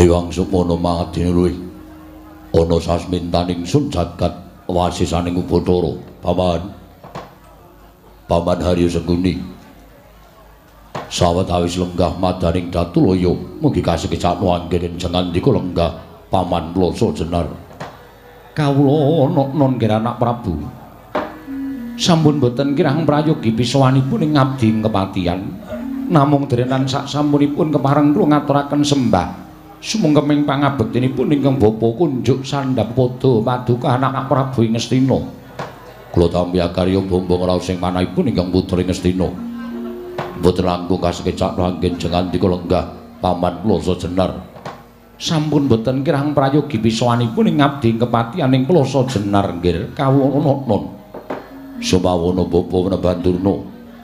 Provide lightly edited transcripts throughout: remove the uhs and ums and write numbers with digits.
Dewang Supono mangadine luwih ana sasmintaning sun jagat wasisaning Ubathara Paman Harya Sengkuni sawetawis lenggah madaning Datulaya mugi kasekecakno anggen jengandika lenggah Paman Plasa Jenar. Kawula non nggih anak Prabu sampun boten kirang prayogi pisowanipun ing ngabdi kepatihan namung derenan sak sampunipun kepareng kula ngaturaken sembah sumengkeming pangabektinipun ingkang Bapa Kunjuk Sandhapada Paduka anak Prabu ing Ngastina. Kula tampi karya bombong raos sing manahipun ingkang putra ing Ngastina. Mboten langkung kasekecakno anggen jengandika lenggah Paman Plasa Jenar. Sampun boten kirang prayogi pisowanipun ing ngabdi kepatihan ing Plasa Jenar nggih kawula non. Sumawana Bapa Menebandurna.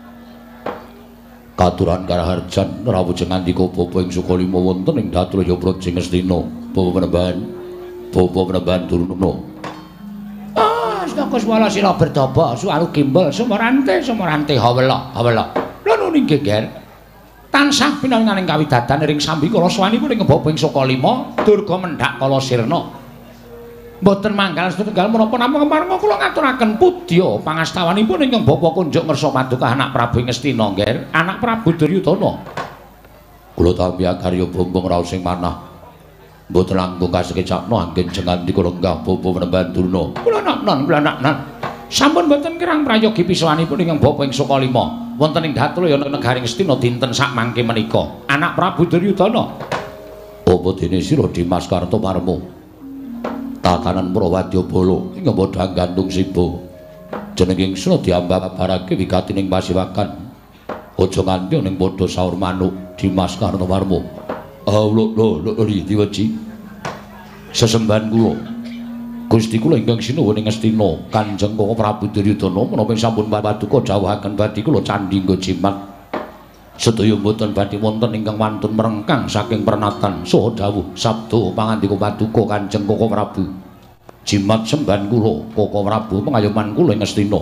Katuran karaharjan rawuh jengandika Bapa ing Sukalima wonten ing Datulaya Praja Ngastina. Bapa Menebandurna. Astaka swala sira bertapa suaru gimbal sumorante hawela. Lha nuning geger. Tansah pinanganing kawidadan ring sambikala swanipun ing Bapa ing Sukalima durga mendhak kala sirna. Mboten manggal setunggal menapa namung kemareng kula ngaturaken pudya pangastawanipun ingkang Bapa Kunjuk Ngersa Paduka anak Prabu ing Ngastina nggih, anak Prabu Duryudana. Kula tampi karya bombong raos sing manah. Mboten langkung kasekecakno anggen jengandika lenggah Bapa Menebandurna. Kula nak. Sampun mboten kirang prayogi pisowanipun ingkang Bapa ing Sukalima wonten ing Datulaya negaring Ngastina dinten sak mangke menika, anak Prabu Duryudana. Apa dene sira Dimas Kartomarma? Tatanan Prawadyabala ing padha gantung siba. Jeneng ingsun diambabarake wigatining pasiwakan. Aja nganti ning padha saur manuk Dimas Kartomarma. Lho diwaji. Sesembahan kula. Gusti kula ingkang sinuwun ing Ngastina, Kanjeng Koko Prabu Duryudana menapa sampun paduka dawuhaken badhe kula candhi nggo jimat. Sedaya mboten badhe wonten ingkang wantun merengkang saking pernatan saha dawuh sabda pangandika paduka Kanjeng Koko Prabu. Jimat sembahan kula Koko Prabu pengayoman kula ing Ngastina.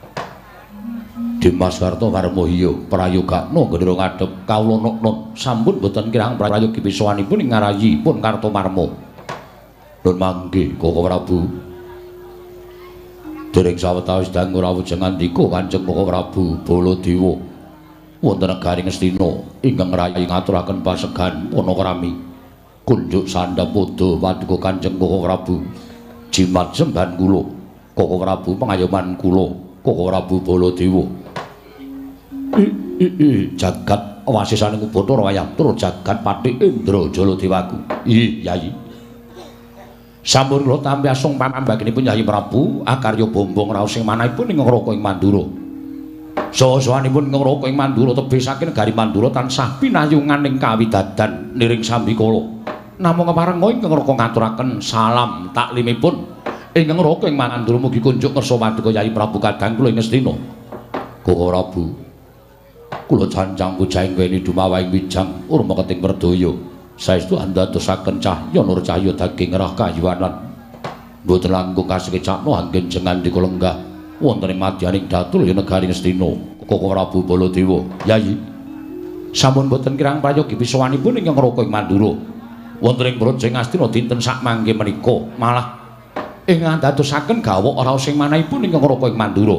Dimas Kartomarma iya prayogakna gendera ngadhep kawula non sampun boten kirang prayogi pisowanipun ing ngarayipun Kartomarma. Nun mangke Koko Prabu. Dereng sawetawis dangu rawuh jengandika Kanjeng Koko Prabu Baladewa wonten negaring Ngastina ingkang rayi ngaturaken pasegan Panakrami Kunjuk Sandhapada Paduka Kanjeng Koko Prabu. Jimat sembahan kula Koko Prabu pengayoman kula Koko Prabu Baladewa. Jagat wasisaning Ubathara wayah tur jagat Pathik Indra Jaladewaku. Yayi. Sampun kula tampi asung pamambagenipun Yayi Prabu akarya bombong raos sing manahipun ing Ngraka ing Mandura. Saha-sahanipun ing Ngraka ing Mandura tebih saking negari Mandura tansah pinayungan ing kawidadan niring sambikala. Namung kepareng ing Ngraka ngaturaken salam taklimipun ing Ngraka ing Mandura mugi kunjuk ngersa paduka Yayi Prabu kadang kula ing Ngastina. Koko Prabu. Kula janjang pujaing weni dumawahing wijang urma keting perdaya. Saestu andadosaken cahya nur cahya daging rah kayuwanan. Mboten langkung kasekecakno anggen jengandika lenggah wonten ing madyaning Datulaya negari Ngastina. Koko Prabu Baladewa. Yayi. Sampun boten kirang prayogi pisowanipun ing Ngraka ing Mandura. Wonten ing Praja Ngastina dinten sak mangke menika malah ing andadosaken gawok raos sing manahipun ing Ngraka ing Mandura.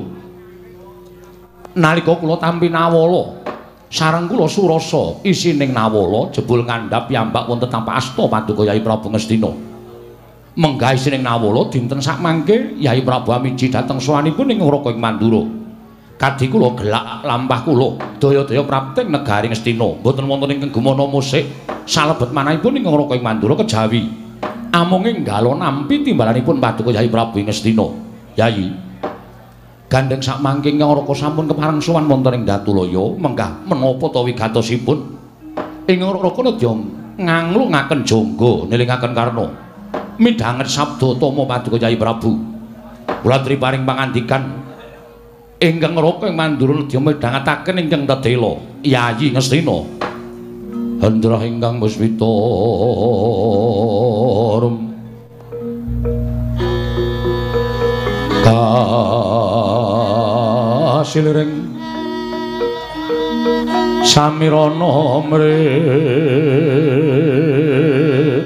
Nalika kula tampi nawala sareng kula surasa isining nawala jebul ngandhap piyambak wonten tanpa asta Paduka Yayi Prabu Ngastina. Menggah isining nawala dinten sak mangke Yayi Prabu amiji dhateng sawanipun ing Ngraka ing Mandura. Kadhi kula gelak lampah kula daya-daya prapting negari Ngastina boten wonten ing gumana musik salebet manahipun ing Ngraka ing Mandura kejawi amung enggal nampi timbalanipun Paduka Yayi Prabu ing Ngastina. Yayi gandeng sak mangke Ngraka sampun kepareng sowan wonten ing Datulaya menggah menapa ta wigatosipun ing Ngraka nedya nganglungaken jangga nelingaken karna midhanget sabda tama Paduka Yayi Prabu. Kula triparing pangandikan ingkang Ngraka ing Mandura nedya midhangetaken ingkang tedela Yayi Ngastina. Hendra ingkang muswita kasilring samirana mrih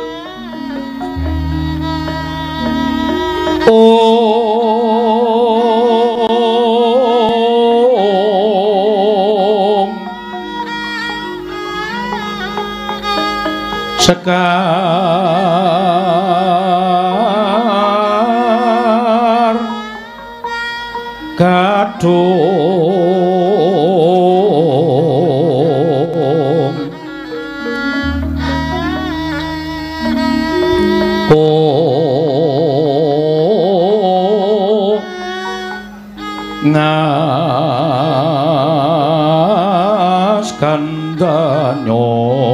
sekar kadung ngas kandanyo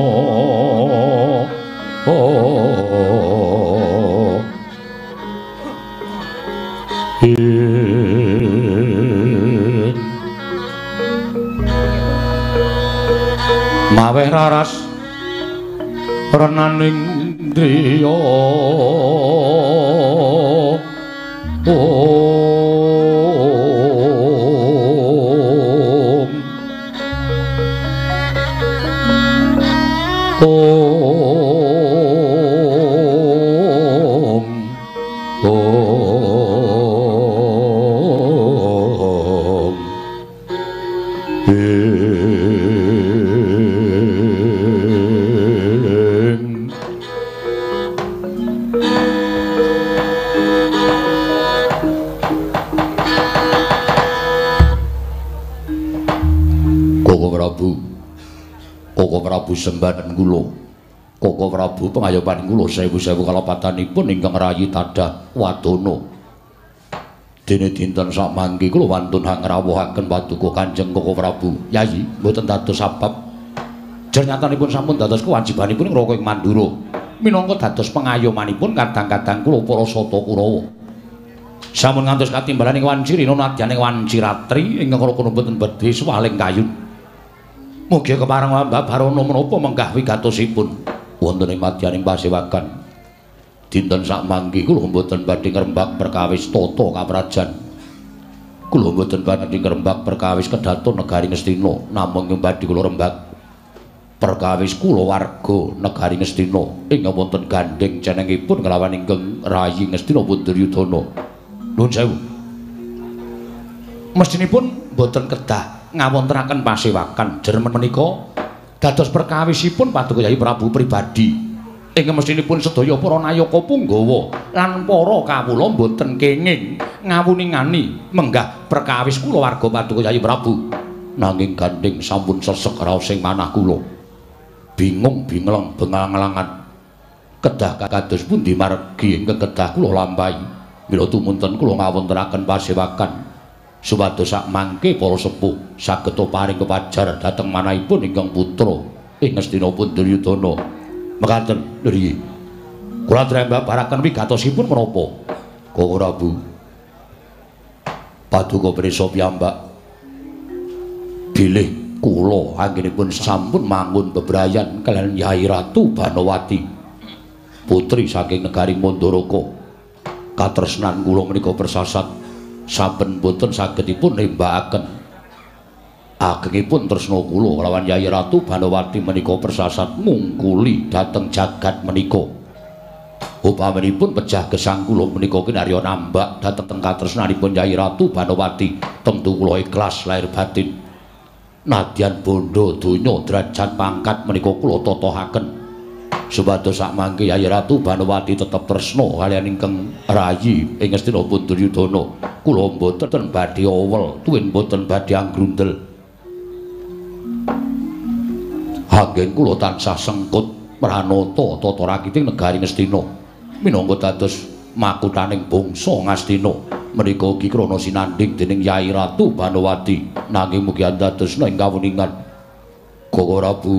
maweh raras renaning driya Koko Prabu sembadan kula Koko Prabu pengayoman kula sewu-sewu kalapatanipun ingkang rayi tadah wadana dene dinten samangke kula wantun ngrawuhaken paduka Kanjeng Koko Prabu Yayi mboten dados sabab jernyatanipun sampun dados kewajibanipun ngroko ing Mandura minangka dados pengayomanipun kadang-kadang kula para Sata Kurawa sampun ngantos katimbalan ing wanci rina nadyan ing wanci ratri ingkang kala mboten badhe swaling kayun. Mugi kepareng Mbah Barono menapa menggah wigatosipun wonten ing madyaning pasewakan. Dinten sakmangke kula mboten badhe ngrembak perkawis tata kaprajan. Kula mboten badhe ngrembak perkawis kedaton negari Ngastina, namung badhe kula rembak perkawis kula warga negari Ngastina ingkang wonten gandeng cenengipun kelawan ingkang rayi Ngastina Duryudana. Nuwun sewu. Mestinipun mboten kedah ngawontenaken pasewakan jermen menika dados perkawisipun paduka Yayi Prabu pribadi ingkang mestinipun sedaya para nayaka punggawa lan para kawula mboten kenging ngawuningani menggah perkawis kula warga paduka Yayi Prabu nanging gandeng sampun sesek raos ing manah kula bingung bingleng bengang-elangan kedah kados pundi margi ingkang kedah kula lampahi mila tumunten kula ngawontenaken pasewakan supados sakmangke para sepuh saged paring kepajar dhateng manahipun ingkang putra ing Ngastina Duryudana. Mekaten nggih. Kula trembak baraken wigatosipun menapa? Koko Prabu. Paduka prisa piyambak bilih kula anggenipun sampun mangun bebrayan kaliyan Nyai Ratu Banowati putri saking negari Mandaraka. Katresnan kula menika persasat saben boten sagedipun nembakaken agengipun tresna kula kelawan Nyai Ratu Banowati menika persasat mungkuli dhateng jagat menika. Upamanipun pejah gesang kula menika kinarya nambak dhateng katresnanipun Nyai Ratu Banowati tentu kula ikhlas lahir batin. Nadyan bondo donya derajat pangkat menika kula totohaken. Supados sakmangke Nyai Ratu Banowati tetep tresna kaliyan ingkang rayi ing Ngastina Duryudana. Kula mboten badhe awel, tuwin mboten badhe anggrundel. Anggen kula tansah sengkut pranata tata rakiting negari Ngastina minangka dados makuthaning bangsa Ngastina. Menika ugi krana sinandhing dening Nyai Ratu Banowati nanging mugi andadosna ing kawuningan Koko Prabu.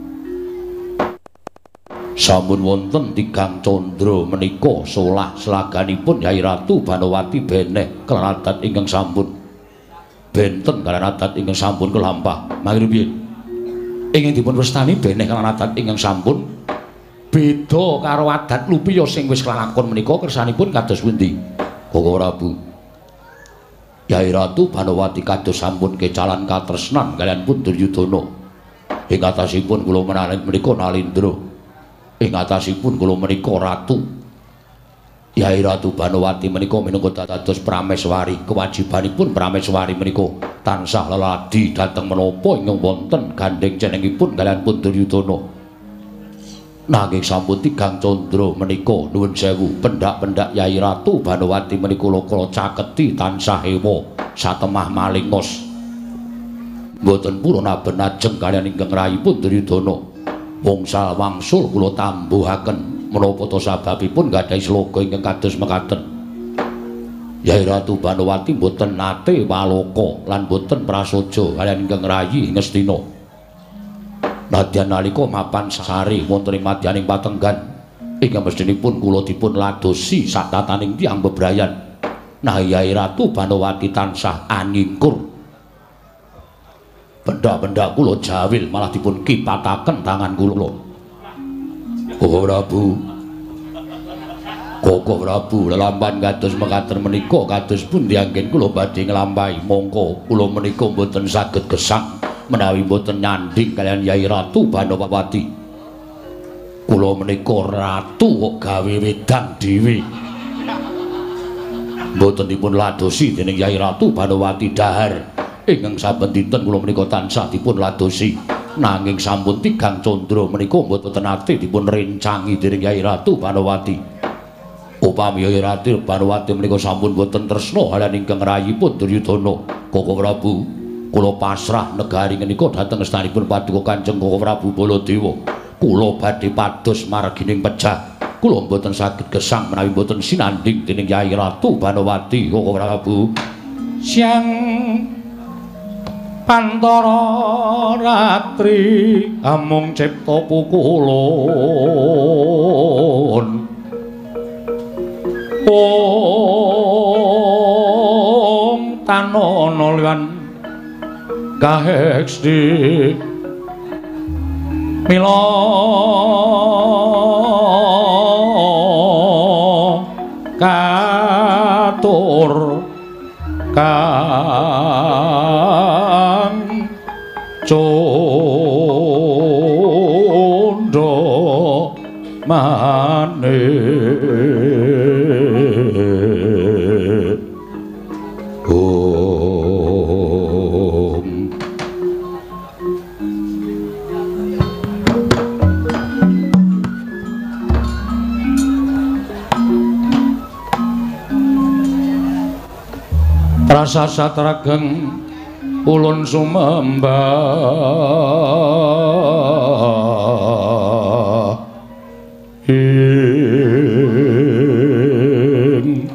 Sampun wonten tigang candra menika solah selaganipun Nyai Ratu Banowati beneh kelawan adat ingkang sampun benten kalawan adat ingkang sampun kelampah. Mangke piye? Ingkang dipun wastani beneh kalawan adat ingkang sampun beda karo adat lupiya sing wis kelakon menika kersanipun kados pundi? Koko Prabu. Yai Ratu Banowati kados sampun kecalan katresnan kaliyan pun Duryudana. Ing atasipun kula menika Nalindra. Ing atasipun kula menika Ratu. Yai Ratu Banowati menika minangka dados prameswari, kewajibanipun prameswari menika tansah leladi dhateng menapa ingkang wonten gandeng jenengipun kaliyan pun Duryudana. Nanging sampun tigang candra menika nuwun sewu pendak-pendak Yai Ratu Banowati menika kula caketi tansah ewa satemah malingos. Mboten purun aben ajeng kaliyan ingkang rayipun Duryudana. Wangsul wangsul kula tambuhaken menapa to sababipun gadhahi sloga ingkang kados mekaten. Yai Ratu Banowati mboten nate waloka lan mboten prasaja kaliyan ingkang rayi Ngastina. Nadyan nalika mapan sari wonten ing madyaning patenggan ingkang mestinipun kula dipun ladosi satataning tiyang bebrayan. Nah Yai Ratu Banowati tansah aningkur. Benda-benda kula jawil malah dipun kipataken tangan kula. Koko Prabu lelamban kados mekaten menika kados pundi anggen kula badhe nglampahi mongko kula menika mboten saged gesang menawi mboten nyanding kaliyan Yai Ratu Banowati. Kula menika ratu kok gawe wedang dhewe. Mboten dipun ladosi dening Yai Ratu Banowati dahar. Ingkang saben dinten kula menika tansah dipun ladosi. Nanging sampun tigang candra menika mboten nate dipun rencangi dening Yai Ratu Banowati. Upami Yai Ratu Banowati menika sampun boten tresna kaliyan ingkang rayipun Duryudana. Koko Prabu kula pasrah negari menika dhateng estanipun Paduka Kanjeng Koko Prabu Baladewa. Kula badhe pados margining pejah. Kula mboten saged gesang menawi mboten sinanding dening Yai Ratu Banowati. Koko Prabu Siang Pantara ratri amung cipta pukulun. Om tanana lan kaheksti mila katur kang condo maneh rasa satrageng ulun sumembah ing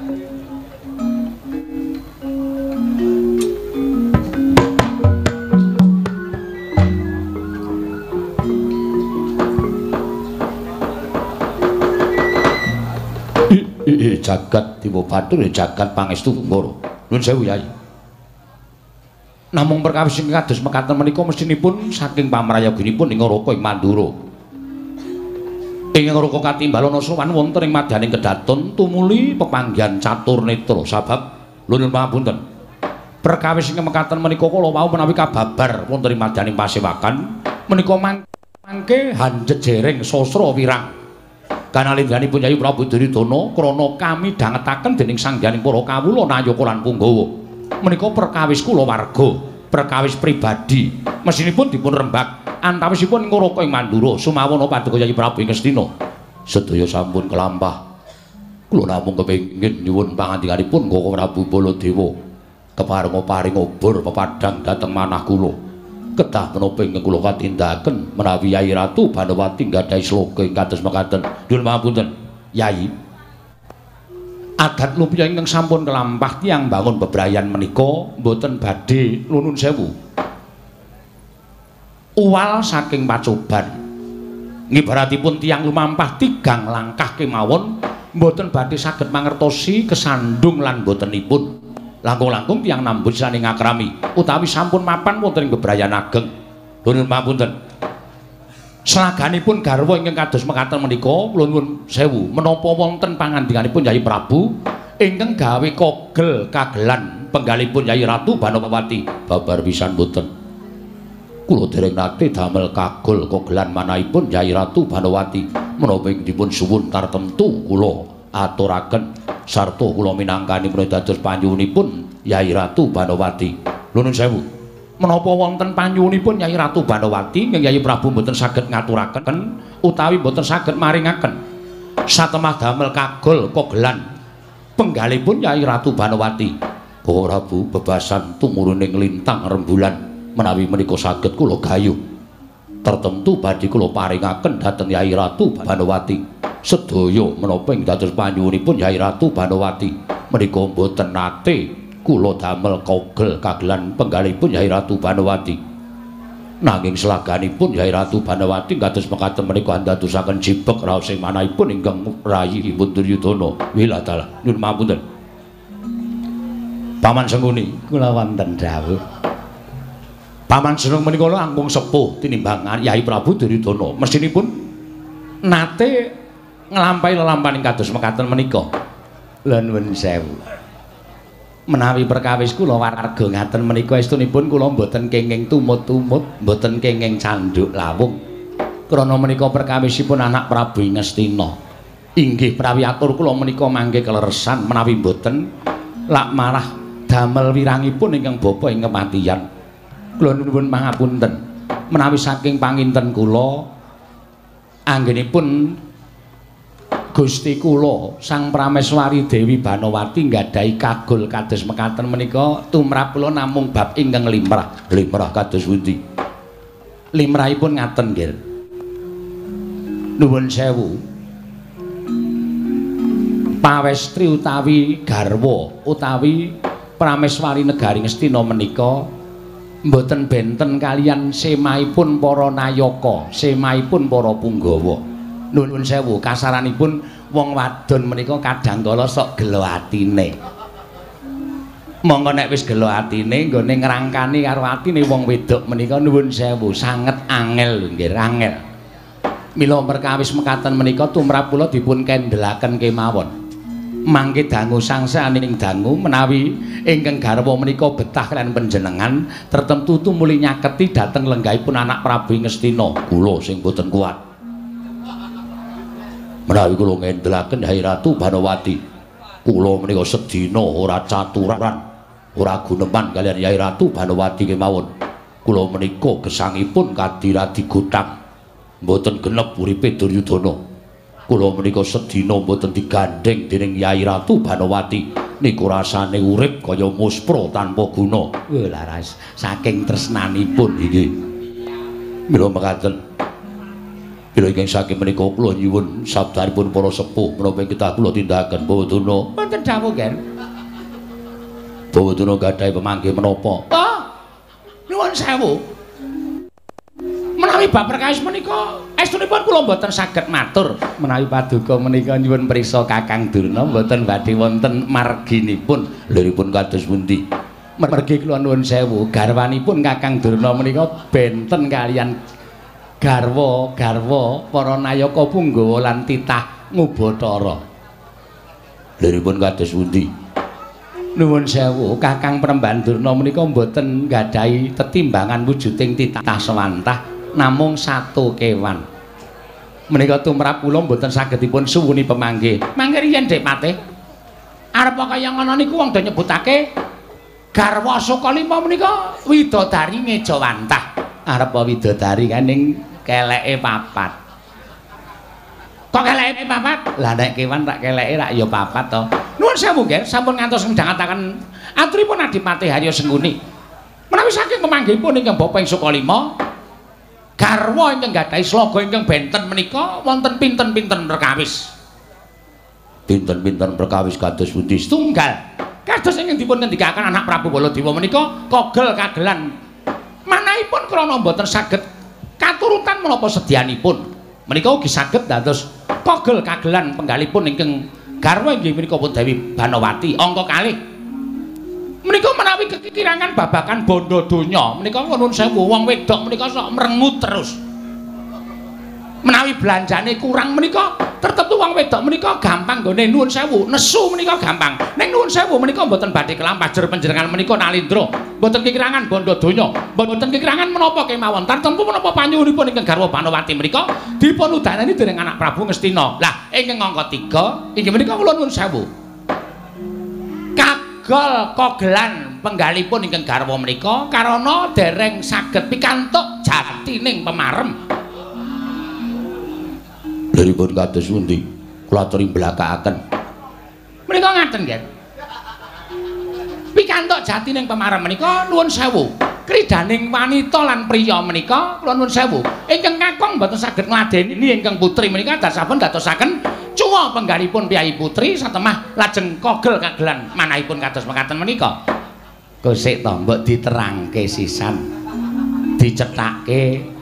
jagat Dewa Bathara jagat pangestu Tunggara. Nuwun sewu Yai. Namung perkawis ingkang kados mekaten menika mestinipun saking pamrayoginipun ing Raka ing Mandura. Ing Raka Katimbalana sowan wonten ing madyaning kedaton tumuli pepanggihan catur netra sabab nuwun pangapunten. Perkawis ingkang mekaten menika kala wau menawi kababar wonten ing madyaning pasewakan menika mangke hanjejering sastra wirang. Kanalindranipun Yayi Prabu Duryudana krana kami dhangetaken dening sangganing para kawula Nayaka lan Punggawa. Menika perkawis kula warga, perkawis pribadi. Mesinipun dipun rembag antawisipun ing Raka ing Mandura sumawon Paduka Yayi Prabu Ngastina. Sedaya sampun kelampah. Kula namung kepengin nyuwun pangandikanipun Koko Prabu Baladewa keparenga paring obor pepadhang dhateng manah kula. Kedah menapa ingkang kula katindakaken menawi Yai Ratu Banowati nggadahi sloga ing kados mekaten. Nuwun pangapunten, Yai. Adat lumpia ingkang sampun kelampah tiyang bangun bebrayan menika mboten badhe nuwun sewu. Uwal saking pacoban. Ngibaratipun tiyang lumampah tigang langkah kemawon mboten badhe saged mangertosi kesandung lan botenipun. Langkung-langkung tiyang nambut saning akrami utawi sampun mapan wonten ing bebrayan ageng. Nuwun pamunten. Slaganipun garwa ingkang kados mekaten menika kula nuwun sewu menapa wonten pangandikanipun Yayi Prabu ingkang gawe kogel kagelan penggalipun Yai Ratu Banowati. Babar pisan mboten. Kula dereng nate damel kagol kogelan manahipun Yai Ratu Banowati. Menapa dipun suwun tartemtu kula aturaken sarta kula minangkani menawi dados panyuwunipun Yai Ratu Banowati. Nuwun sewu. Menapa wonten panyuwunipun Yai Ratu Banowati ingkang Yai Prabu mboten saged ngaturaken utawi mboten saged maringaken satemah damel kagol kogelan penggalipun Yai Ratu Banowati. Para Prabu bebasan tumuruning lintang rembulan menawi menika saged kula gayuh tertentu badhe kula paringaken dhateng Yai Ratu Banowati. Sedaya menapa ing dados panyuwunipun Yai Ratu Banowati menika mboten nate kula damel kogel kagelan penggalipun Yai Ratu Banowati. Nanging selaganipun Yai Ratu Banowati kados mekaten menika andadosaken jibek raos ing manahipun ingkang rayi Duryudana. Wiladala nyuwun pamunten. Paman Sengkuni kula wonten dawuh. Paman Seneng menika langkung sepuh tinimbang Yai Prabu Duryudana. Mesinipun nate nglampahi lelampahan kados mekaten menika. Lha nuwun sewu. Menawi perkawis kula warga ngaten menika estunipun kula mboten kenging tumut-tumut, mboten kenging canduk lawung. Krana menika perkawisipun anak Prabu Ngastina. Inggih prawi atur kula menika mangke kaleresan menawi mboten lak marah damel wirangipun ingkang bapa ing kematian. Kula nuwun pangapunten menawi saking panginten kula anggenipun Gusti kula Sang Prameswari Dewi Banowati nggadahi kagol kados mekaten menika tumrap kula namung bab ingkang limrah. Limrah kados pundi? Limrahipun ngaten nggih. Nuwun sewu. Pawestri utawi garwa utawi Prameswari Negari Ngastina menika mboten benten kaliyan semahipun para nayaka, semahipun para punggawa. Nuwun sewu, kasaranipun wong wadon menika kadangkala sok gelo atine. Monggo nek wis gelo atine nggone ngrangkani karo atine wong wedok menika nuwun sewu, sanget angel lho nggih, angel. Mila perkawis mekaten menika tumrap kula dipun kendhelaken kemawon. Mangke dangu sangsaning dangu menawi ingkang garwa menika betah kaliyan panjenengan tertentu tumuli nyaketi dhateng lenggahipun anak Prabu Ngastina kula sing boten kuat. Menawi kula ngendhelaken Yai Ratu Banowati kula menika sedina ora caturan ora guneman kaliyan Yai Ratu Banowati kemawon. Kula menika gesangipun kadiradi gotang mboten genep uripe Duryudana. Kula menika sedina mboten digandeng dening Yai Ratu Banowati niku rasane urip kaya muspra tanpa guna. Laras saking tresnanipun iki. Mila mekaten. Bila ingkang saking menika kula nyuwun sabdanipun para sepuh menapa kita kula tindakaken Bawaduna. Wonten dawuh, Ger. Bawaduna gadhahi pemanggih menapa? Oh. Nuwun sewu. Menawi bab perkawis menika estunipun kula mboten saged matur menawi paduka menika nyuwun priksa Kakang Durna mboten badhe wonten marginipun liripun kados pundi. Mergi kula nuwun sewu garwanipun Kakang Durna menika benten kaliyan garwa-garwa para nayaka punggawa lan titah Ngubatara. Liripun kados pundi. Nuwun sewu Kakang Premban Durna menika mboten nggadhahi tetimbangan wujuding titah sawantah namung satu kewan. Menika tumrap kula mboten sagedipun suwuni pemanggih. Mangke riyen Dek Patih. Arep kaya ngono niku wong do nyebutake garwa Sukalima menika widodari Ngejawantah. Arep widodari kaning keleke papat. Kok keleke papat? Lah nek kewan tak keleke rak ya papat to. Nuwun sewu nggih, sampun ngantos midhangetaken aturipun Adipati Harya Sengkuni. Menawi saking pemanggihipun ingkang Bapa ing Sukalima garwa ingkang gadhahi sloga ingkang benten menika wonten pinten-pinten perkawis. Pinten-pinten perkawis kados pundi? Setunggal kados ingkang dipun ngendikaken anak Prabu Baladewa menika kogel-kagelan manahipun krana mboten saged katurutan menapa sedyanipun. Menika ugi saged dados kogel-kagelan penggalipun ingkang garwa inggih menika Dewi Banowati angka kalih. Menika menawi kekirangan babakan bondo donya menika nuwun sewu wong wedok menika sok mrengut terus. Menawi belanjane kurang menika tertentu wong wedok menika gampang nggone nuwun sewu, nesu menika gampang. Ning nuwun sewu menika mboten badhe kelampajer panjenengan menika nalindra, mboten kekirangan bondo donya, mboten kekirangan menapa kemawon. Tartemtu menapa panyuwunipun ingkang garwa Banowati menika dipun udanani dening anak Prabu Ngastina. Lah ingkang angka 3 inggih menika kula nuwun sewu. Kagol kogelan penggalipun ingkang garwa menika karana dereng saged pikantuk jatining pemarem. Deripun kados pundi kula aturi blakakaken menika ngaten nggih pikantuk jatining pemarem menika nuwun sewu kridaning wanita lan priya menika kula nuwun sewu ingkang kakung mboten saged ngladeni ingkang putri menika dasaipun dadosaken cuwa penggalipun piyai putri satemah lajeng kogel kagelan manahipun kados mekaten menika gosik to mbok diterangke sisan dicethake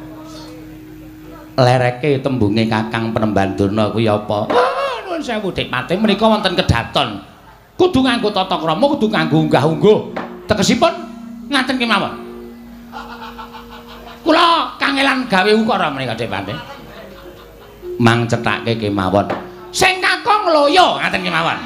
lereke tembunge Kakang Penembandurna kuwi apa? Nuwun sewu Dik Pati menika wonten kedaton. Kudu nganggo tata krama, kudu nganggo unggah-ungguh. Tegesipun ngaten kemawon. Kula kangelan gawe ukara menika Dik Pati. Mang cethake kemawon. Sing kakung loyo ngaten kemawon.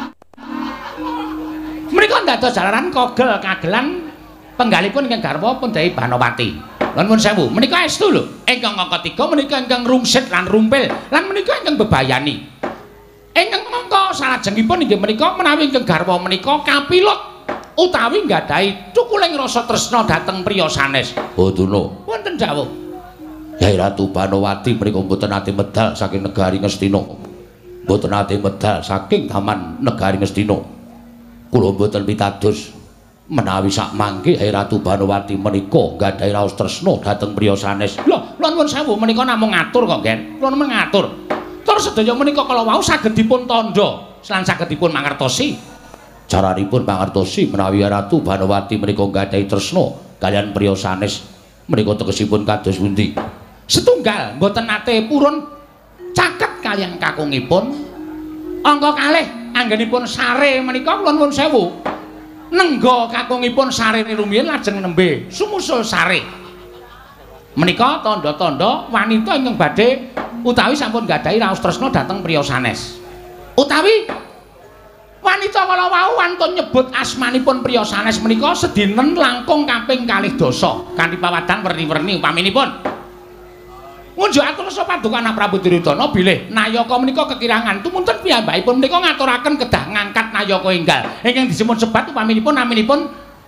Menika dados jalaran kogel kagelan penggalipun ingkang garwa Pandai Banowati. Lan nuwun sewu, menika estu lho. Ingkang angka 3 menika ingkang rungsit lan rumpil, lan menika ingkang bebayani. Ingkang angka salajengipun inggih menika menawi ingkang garwa menika kapilut utawi nggadahi cukuling rasa tresna dhateng priya sanes. Boduna. Wonten dawuh. Yai Ratu Banowati menika mboten ate medal saking negari Ngastina. Mboten ate medal saking taman negari Ngastina. Kula mboten pitados menawi sak mangke Hai Ratu Banowati menika nggadahi raos tresna dhateng priya sanes. Lho, kula nuwun sewu menika namung ngatur kok, Gen. Kula namung ngatur. Tur sedaya menika kala wau saged dipun tandha lan saged dipun mangertosi. Caranipun mangertosi menawi Ratu Banowati menika nggadahi tresna kaliyan priya sanes menika tegesipun kados pundi? Setunggal mboten nate purun caket kaliyan kakungipun. Angka kalih anggenipun sare menika kula nuwun sewu. Nengga kakungipun sarene rumiyin lajeng nembe sumusul sare. Menika tanda-tanda wanita ingkang badhe utawi sampun gadahi raos tresna dhateng priya sanes. Utawi wanita kala wau wantun nyebut asmanipun priya sanes menika sedinen langkung kaping 2 dosa kanthi pawadan werni-werni upaminipun. Ngunjuk atur rasa paduka anak Prabu Duryudana bilih Nayaka menika kekirangan tumunten piyambakipun menika ngaturaken kedah ngangkat Nayaka enggal ingkang disebut sebat upaminipun naminipun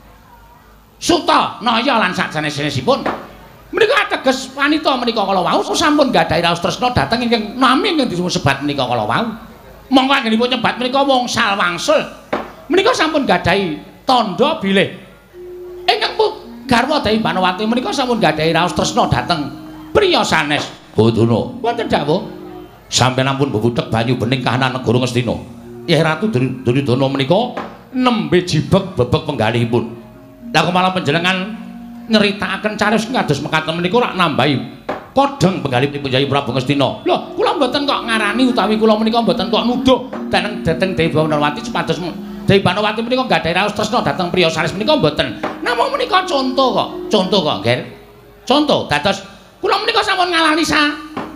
Suta Naya lan sajenis-jenisipun. Menika ateges wanita menika kala wau sampun gadahi raos tresna dhateng ingkang nami ingkang disebut sebat menika kala wau. Monggo anggenipun nyebat menika wongsal wangsul. Menika sampun gadahi tandha bilih ingkang garwa Dai Banowati menika sampun gadahi raos tresna dhateng priya sanes. Boduna. Wonten dawuh sampeyan ampun mbubudhek banyu bening kahanan negara Ngastina. Yai Ratu Duryudana menika nembe jibeg bebek penggalihipun. Lah kemalah panjenengan nyeritakaken cariyos kados mekaten menika rak nambahi kodheng penggalihipun Yai Prabu Ngastina. Lho, kula mboten kok ngarani utawi kula menika mboten kok nuduh dhateng Dai Banowati supados Dai Banowati menika nggadahi raos tresna dhateng priya sanes menika mboten. Namung menika conto kok, Ger. Conto dados kula menika sampun nganalisa.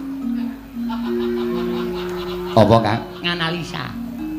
Apa, Kang? Nganalisa.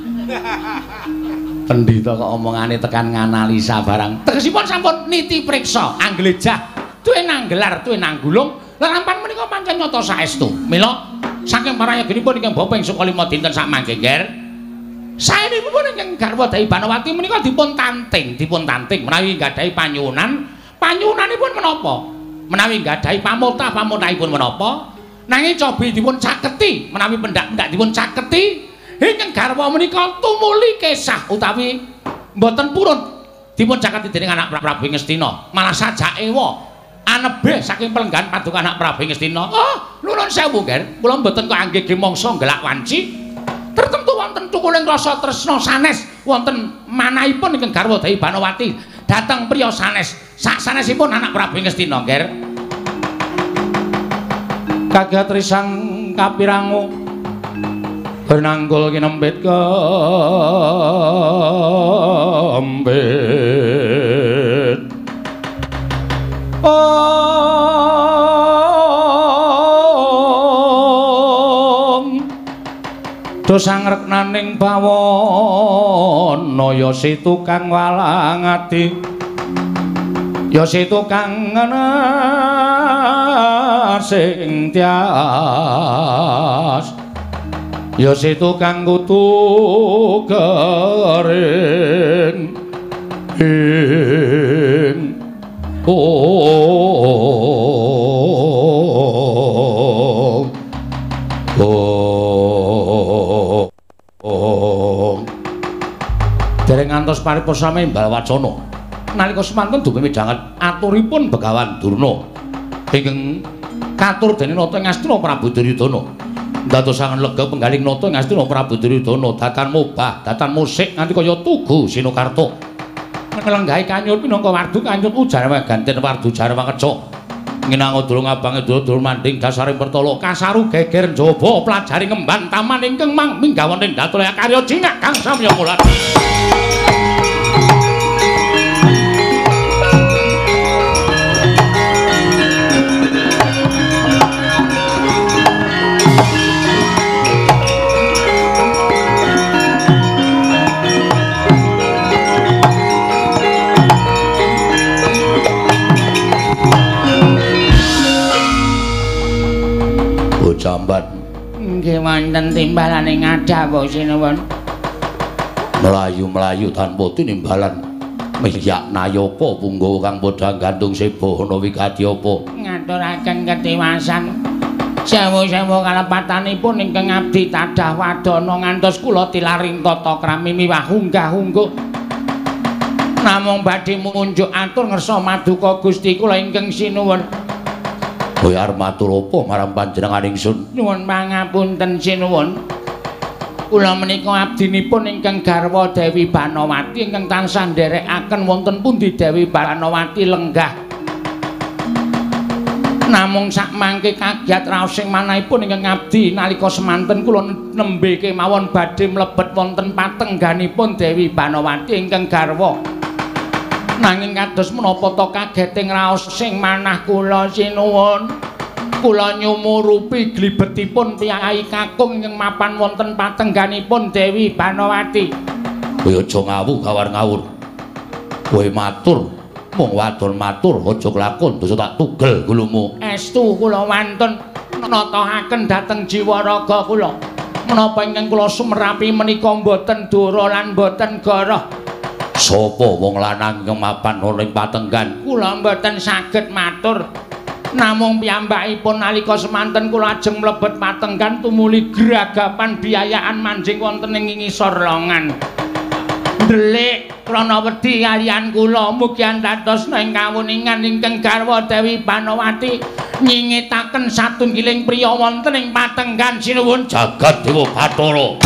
Pendhita kok omongane tekan nganalisa barang. Tegesipun sampun niti priksa, angglejah, duwe nanggelar, duwe nanggulung. Lah lampan menika pancen nyata saestu. Mila saking parayaginipun ingkang bapa ing Sukalima dinten sak mangke, Ger. Saenipun ingkang garwa Dai Banowati menika dipun tanting menawi nggadahi panyuwunan. Panyuwunanipun menapa? Menawi nggadahi pamultah-pamultahipun menapa nanging cobi dipun caketi menawi pendak-pendak dipun caketi ingkang garwa menika tumuli kesah utawi mboten purun dipun caketi dening anak Prabu Ngastina malah sajak ewa anebeh saking pelenggan paduka anak Prabu Ngastina. Oh nuwun sewu Ger, kula mboten kok anggih mangsa gelak wanci tertentu wonten cukuling rasa tresna sanes wonten manahipun ingkang garwa Dai Banowati dhateng priya sanes sak sanesipun anak Prabu Ngastina, Ger. Kagat risang kapirangu bernanggul kinempit kembit. Oh Dosangreknaning bawana ya si tukang walang ati ya si tukang sing tias ya si tukang kutu kering dereng ngantos paripurna Imbal Wacana nalika semanten dume midhanget aturipun Begawan Durna ingkang katur dening Nata ing Astina Prabu Duryudana dadosangan lega penggaling Nata ing Astina Prabu Duryudana datan mobah datan musik nganti kaya tugu Sinokarta nglenggahi kanyur pinangka wardu kanyur ujar ganten wardu jar mangeca nginang durung abange durung manding dasaring pertala kasaru geger njaba pelajari ngemban taman ingkang minggawaning datulaya karya cingak kang samya mulat jamban nggih wonten timbalane ngadah apa sinuwun mlayu-mlayu tanpa tinimbalan miyak nayapa punggawa kang padha gantung seba ana wigati apa ngaturaken ketiwasan sewu-sewu kalepatanipun ingkang abdi tadah wadana ngantos kula tilaring tata krami miwah unggah-ungguh namung badhe munjuk atur ngersa maduka Gusti kula ingkang sinuwun Boyar matur apa marang panjenengan ingsun? Nyuwun pangapunten sinuwun. Kula menika abdinipun ingkang garwa Dewi Banawati ingkang tansah nderekaken wonten pundi Dewi Banawati lenggah. Namung sak mangke kagiat raos sing manahipun ingkang abdi nalika semanten kula nembe kemawon badhe mlebet wonten patengganipun Dewi Banawati ingkang garwa. Nanging kados menapa to kageting raos sing manah kula sinuwun kula nyumurupi glibetipun piyai kakung ingkang mapan wonten patengganipun Dewi Banawati kowe aja ngawu gawar ngawur kowe matur mung wadon matur aja kelakon dosa tak tugel gulumu estu kula wantun natahaken dhateng jiwa raga kula menapa ingkang kula sumerapi menika mboten dora lan mboten goroh sapa wong lanang ingkang mapan ana ing patenggan kula mboten saged matur namung piyambakipun nalika semanten kula ajeng mlebet patenggan tumuli gragapan biayaan manjing wonten ing ngisor longan ndelik krana wedi kaliyan kula mugi antatos ing kawuningan ingkang garwa Dewi Banawati nyingetaken satunggiling priya wonten ing patenggan sinuwun jagat Dewa Bathara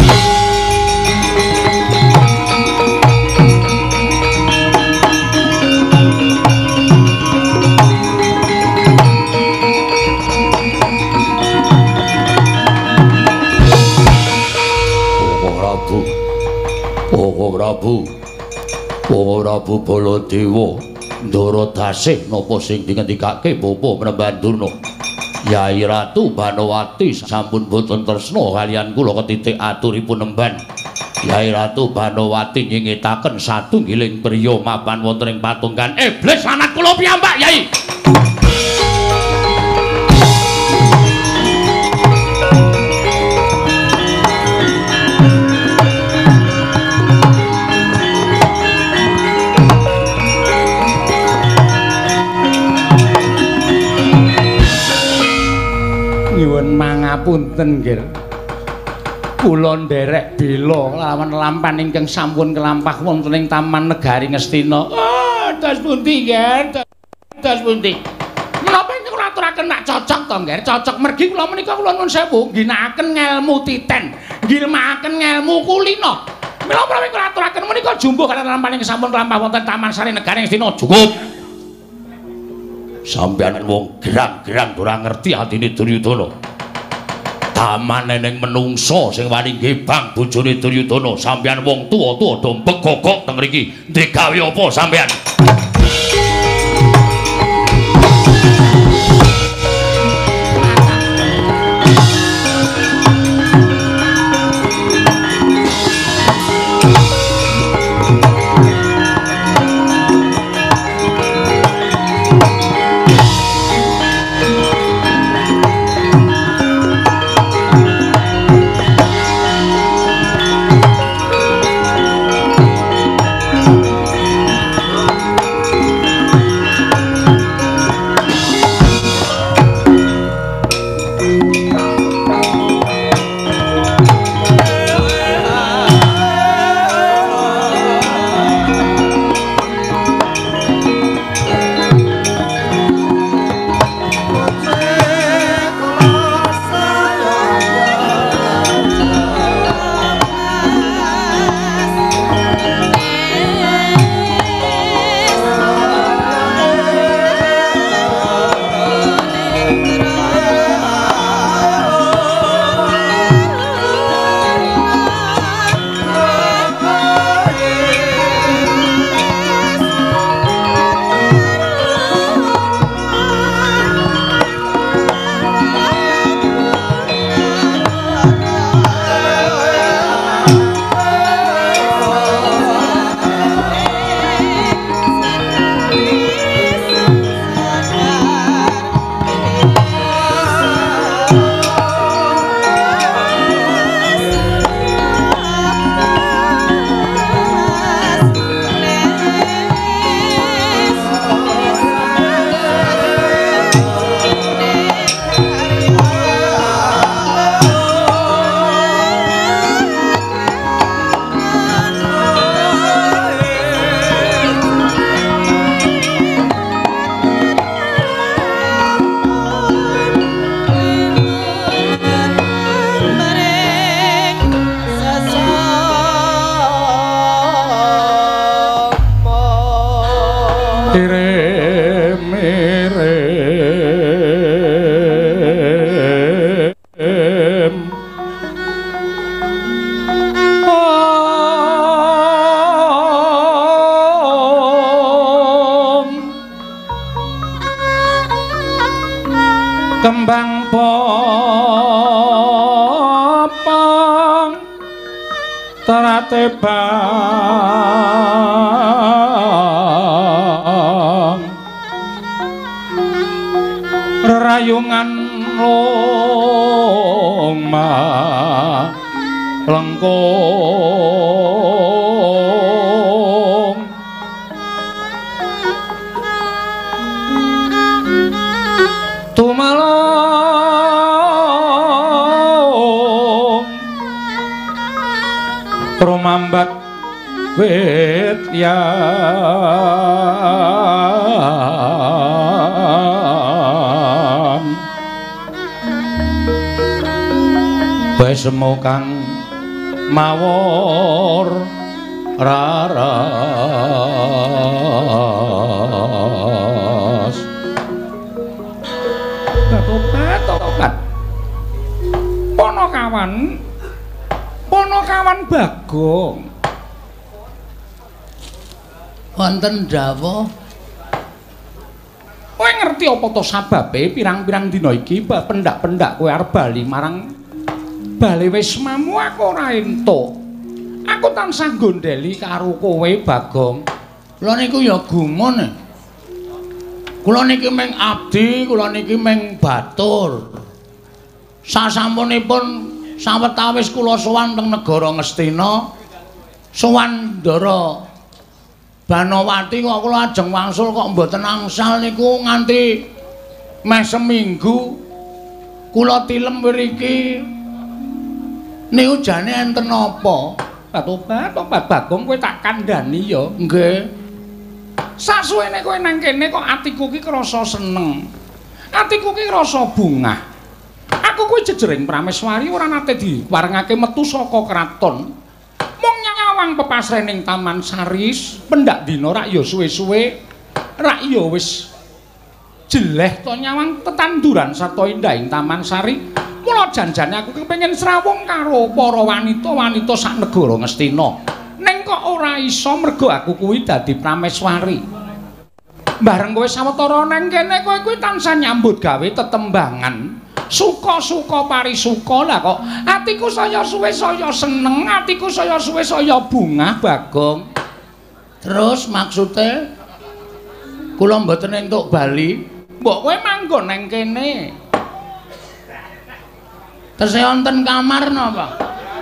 Prabu Baladewa ndara dasih napa sing dingendikake Bapa Mnemban Durna Yai Ratu Banawati sampun boten tresna kaliyan kula ketitik aturipun nemban Yai Ratu Banawati nyingetaken satunggiling priya mapan wonten ing patunggan iblis anak kula piyambak Yai mangapunten nggih kula nderek bela lawan lampan ingkang sampun kelampah wonten ing Taman Negari Ngastina das pundi nggih das pundi menapa ingkang kula aturaken nak cocok to nggih cocok mergi kula menika kula nuwun sewu ginakaken ngelmu titen ngilmakaken ngelmu kulina menapa ingkang kula aturaken menika jumbuh kaliyan lampan ingkang sampun kelampah wonten Taman Sari Negari Ngastina cukup sampeyan wong gerang-gerang ora ngerti atine Duryudana tamane ning menungsa sing wani ngebang bojone Duryudana sampeyan wong tuwa-tuwa do mbegogok teng mriki ndek gawe apa sampeyan kembang popong terate bang rerayungan loma lengkung tumalong rumambat wit yan wis kang mawur raras tobat ponokawan Bagong wonten dawuh kowe ngerti apa to sababe pirang-pirang dina iki pendak-pendak kowe arep bali marang bali wismamu aku ora entuk. Aku tansah gondeli karo kowe Bagong. Kula niku ya gumun. Kula niki mung abdi, kula niki mung batur. Sasampunipun sawetawis kula sowan teng negara Ngastina, sowan Ndara Banowati kok kula ajeng wangsul kok mboten angsal niku nganti meh seminggu kula tilem mriki. Niku jane enten apa? Tobat Bagong kowe tak kandhani ya. Nggih. Sasuwene kowe nang kene kok atiku ki krasa seneng. Atiku ki krasa bungah. Aku kuwi jejering Prameswari ora nate diwarengake metu saka kraton. Mung nyawang pepasrening Taman Saris, pendak dina rak ya suwe-suwe rak ya wis jeleh to nyawang tetanduran sarta indahing Taman Sari. Mula janjane aku kepengin srawung karo para wanita-wanita sak negara Ngastina. Ning kok ora iso mergo aku kuwi dadi Prameswari. Bareng kowe sawetara nang kene kowe kuwi tansah nyambut gawe tetembangan. Suka-suka parisuka lah kok atiku saya suwe saya seneng, atiku saya suwe saya bungah Bagong. Terus maksude kula mboten entuk bali, mbok kowe manggon nang kene. Tesih wonten kamar napa?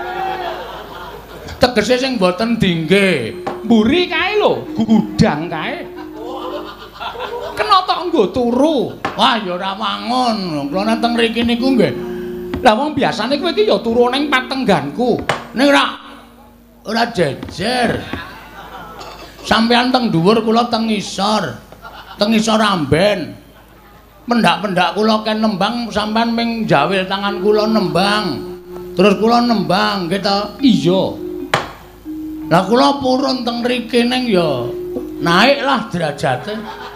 Tegese sing mboten dingge. Mburi kae lho, gudang kae. Kena tok nggo turu. Wah ya ora wangun. Kula nang mriki niku nggih. Lah wong biasane kowe iki ya turu ning patengganku. Ning ora jejer. Sampeyan teng dhuwur kula teng ngisor. Teng ngisor amben. Pendak-pendak kula ken nembang sampean ming jawil tangan kula nembang. Terus kula nembang nggih ta? Iya. Lah kula purun teng mriki ning ya naiklah derajate.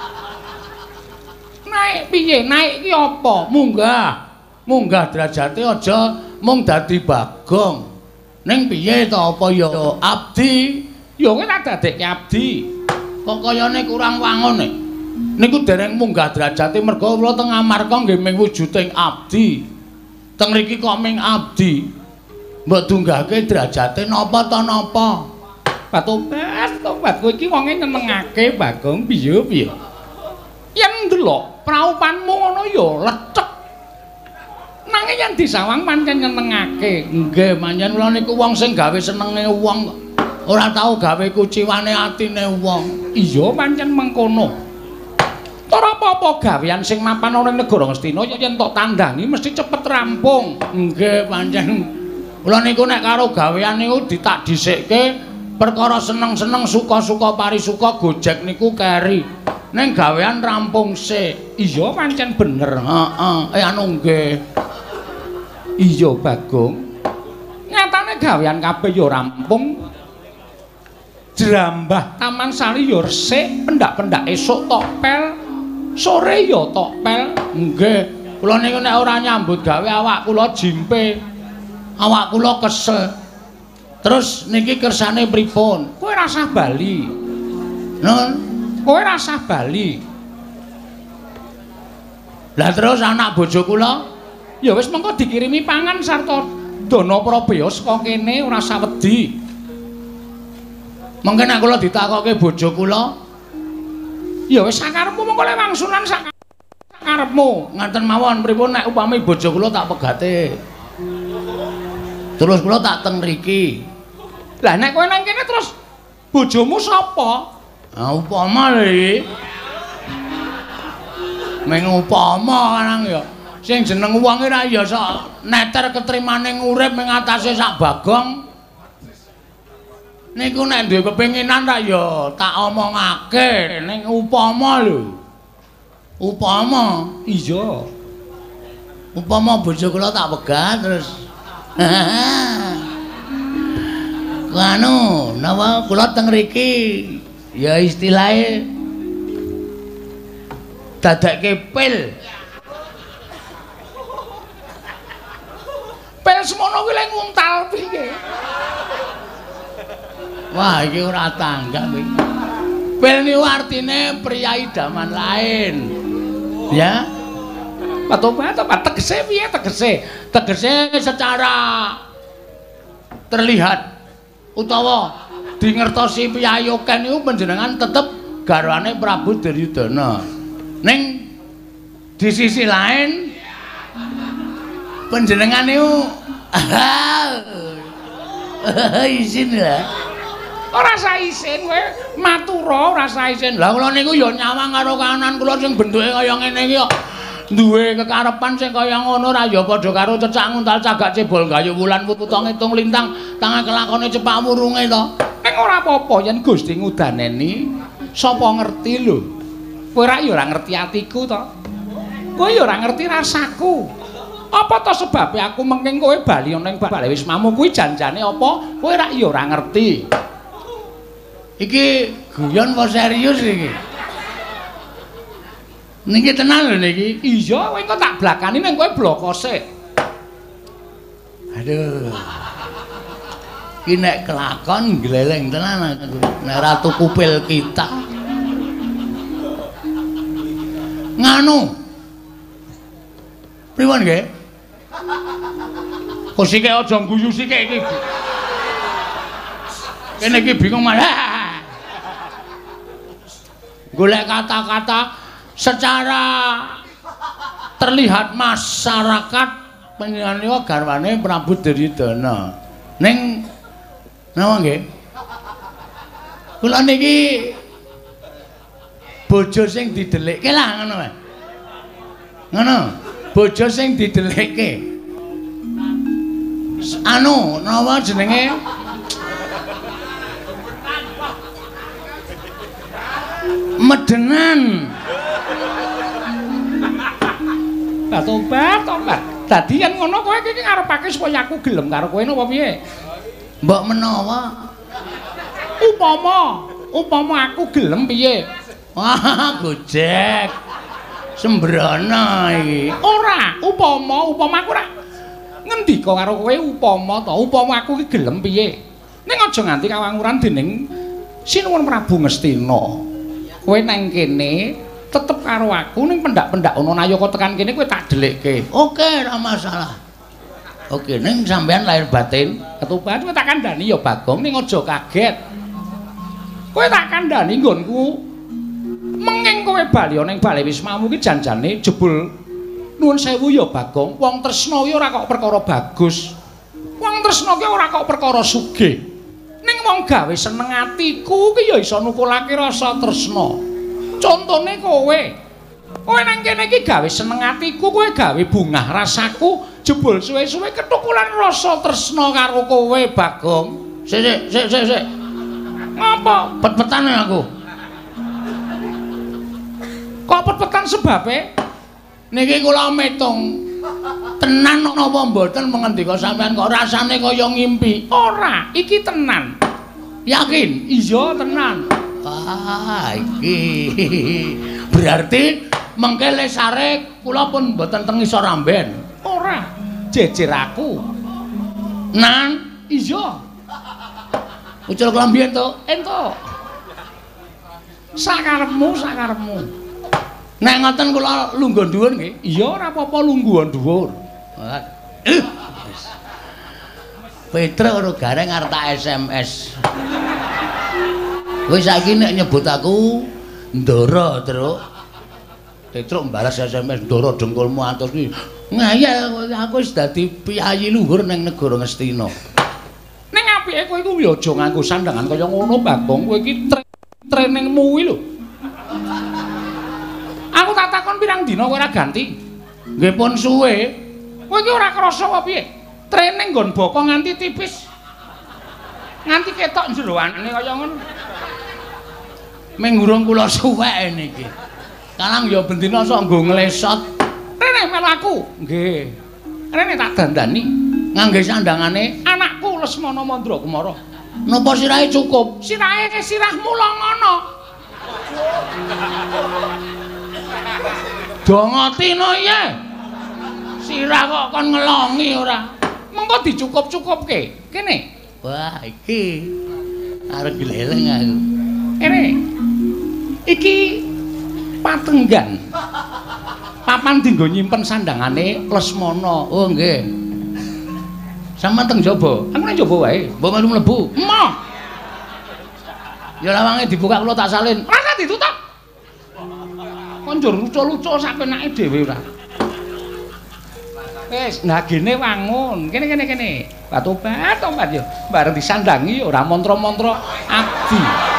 Naik piye? Naik ki apa? Munggah. Munggah derajate aja mung dadi Bagong. Ning piye ta apa ya abdi? Ya kowe tak dadekke abdi. Kok kayane kurang wangun nek. Niku dereng munggah derajate mergo kula teng Amarka nggih ming wujuding abdi. Teng mriki kok ming abdi. Mbok dunggahke derajate napa ta napa? Tobat kowe iki wonge nyenengake Bagong piye? Yen ndelok praupanmu ngono ya lecek. Nanging yen disawang pancen nyenengake. Nggih, pancen kula niku wong sing gawe senenge wong ora tau gawe kuciwane atine wong. Iya pancen mengkono. Ora apa-apa gawean sing mapan ana ing negara Ngastina ya yen tok tandangi mesti cepet rampung. Nggih, pancen kula niku nek karo gawean niku ditak dhisikke perkara seneng-seneng suka-suka parisuka gojek niku keri. Ning gawean rampung sik. Iya pancen bener. Heeh. Anu nggih. Iya Bagong. Nyatane gawean kabeh ya rampung. Jrambah Taman Sari ya resik, pendak-pendak esuk tok pel. Sore ya tok pel. Nggih. Kula niku nek ora nyambut gawe awak kula jimpe. Awak kula kesel. Terus niki kersane pripun? Kowe rasah bali. Nun, kowe rasah bali. Lah terus anak bojo kula ya wis mengko dikirimi pangan sarta dana prabaya saka kene ora usah wedi. Mengke nek kula ditakoke bojo kula ya wis sakarepmu mengko le wangsulan sakarepmu. Ngaten mawon pripun nek upami bojo kula tak pegate. Terus kula tak teng mriki. Lah nek kowe nang kene terus bojomu sapa? Ah upama lho. Meng upama nang ya. Sing jeneng wong ora ya sok neter ketrimane ngurip ing atase sak bagong. Niku nek duwe kepinginan ta ya tak omongake ning upama lho. Upama iya. Upama bojo kula tak pegat terus. Anu, napa kula teng mriki ya istilahe dadekke pil. Pil semono kuwi lek nguntal piye? Wah, iki ora tanggap iki. Pil niku artine priyayi daman lain. Ya. Patobat apa tegese piye tegese? Tegese secara terlihat utawa dingertosi piyayoken niku panjenengan tetep garwane Prabu Duryudana. Ning di sisi lain panjenengan niku isin lah. Ora sah isin kowe matura ora sah isin. Lah kula niku ya nyawang karo kahanan kula sing bentuke kaya ngene iki kok duwe kekarepan sing kaya ngono ra ya padha karo cecak nguntal cagak cebol gayu wulan pututa ngitung lintang tangan kelakone cepak wurunge to. Ning ora apa-apa yen Gusti ngudaneni sapa ngerti lho. Kowe ra ya ora ngerti atiku to. Kowe ya ora ngerti rasaku. Apa to sebabe aku mengking kowe bali ning bale wismamu kuwi janjane apa? Kowe ra ya ora ngerti. Iki guyon apa serius iki? Niki tenan lho niki. Iya, kowe engko tak blakani ning kowe blokose. Aduh. Ki nek kelakon gleleng tenan aku. Nek ratu kupil kita. Nganu. Pripun nggih? Kok sik aja guyu sik iki. Kene iki bingung malah. Golek kata-kata secara terlihat masyarakat panjenengan garwane Prabu Duryudana. Ning napa nggih? Kula niki bojo sing didelikke lah ngono wae. Ngono, bojo sing didelikke. Anu, napa jenenge? Medenan. Tobat. Dadi yen ngono kowe iki ngarepake supaya aku gelem karo kowe napa piye? Mbok menawa upama aku gelem piye? Wah, gojek. Sembrono iki. Ora, upama aku ora ngendika karo kowe upama to, upama aku iki gelem piye? Ning aja nganti kawanguran dening Sinuwun Prabu Ngastina. Kowe nang kene tetep karo aku ning pendak-pendak ana nayaka tekan kene kowe tak delikke. Oke, ora masalah. Oke, ning sampean lahir batin ketuban kowe tak kandhani ya Bagong ning aja kaget. Kowe tak kandhani nggonku menging kowe bali ning bale wismamu ki janjane jebul nuwun sewu ya Bagong, wong tresna ki ora kok perkara bagus. Wong tresna ki ora kok perkara sugih. Ning wong gawe seneng atiku ki ya iso nukulake rasa tresna. Contone kowe. Kowe nang kene iki gawe seneng atiku, kowe gawe bungah rasaku, jebul suwe-suwe ketukulan rasa tresna karo kowe, Bagong. Sik. Ngapa pet-petane aku? Kok pet-petan sebabe? Niki kula metung. Tenan napa mboten mengendika sampean kok rasane kaya ngimpi? Ora, iki tenan. Yakin? Iya, tenan. Ah, iki. Berarti mengke lesare kula pun mboten teng isor amben. Ora, jejer aku. Nan, iya. Ucul kelambian to, entuk. Sakarepmu. Nek ngoten kula lungguh dhuwur nggih. Iya ora apa-apa lungguhan dhuwur. Petruk karo gareng arep tak SMS. Kowe saiki nek nyebut aku Ndara, Truk. Petruk mbalas SMS Ndara dengkulmu atus iki. Ngayal aku wis dadi piyayi luhur ning negara Ngastina. Ning apike kowe iku ya aja nganggo sandangan kaya ngono, Bagong. Kowe iki trainingmu kuwi lho. Aku tak takon pirang dina kowe ora ganti? Nggih pun suwe. Kowe iki ora krasa apa piye? Training nggon bokong nganti tipis. Nganti ketok jeroane kaya ngono. Ming urung kula suwek niki. Kalang ya bendina sok nggo nglesot. Rene melu aku. Nggih. Rene tak dandani Ngangge sandangane anakku Lesmana Mandra Kumara. napa sirahe cukup? Sirahe sirahmu longono. Dongotina iya. Sirah kok kon ngelongi ora. Mengko dicukup-cukupke. Kene. Wah, iki arep gleleng aku. Kene. Iki patenggan. Papan dienggo nyimpen sandangane Lesmana. Oh, nggih. Sama teng jaba. Aku nang jaba wae. Mbok melu mlebu. Emoh. Ya lawange dibuka kula tak salin. Ora ditutup. Kon njur lucu-lucu sak penake dhewe ora. Wis, nah gene wangun. Kene. Tobat yo. Bareng disandangi ora mantra-mantra abdi.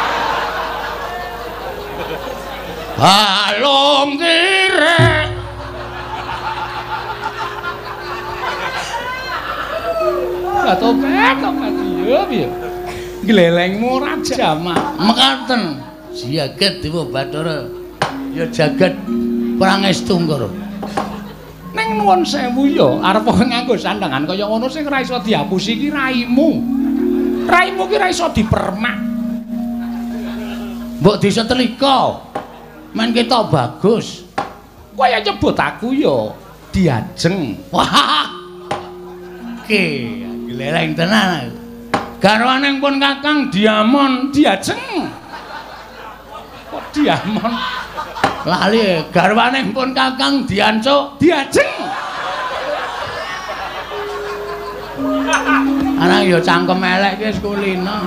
Halong kire. Tobat yo piye. Glelengmu ora jamak. Mekaten. Jagat Dewa Bathara. Ya jagat Prangestu Ngkara. Ning nuwun sewu ya, arep nganggo sandangan kaya ngono sing ora iso dihapusi iki raimu. Raimu ki ora iso dipermak. Mbok disetrika. Men ketok bagus. Kowe ya nyebut aku ya diajeng. Wah. Oke, gleleng tenan. Garwane pun Kakang Diamon Diajeng. Kok Diamon? lali garwane pun Kakang Diancuk Diajeng. ana ya cangkem elek wis kulino.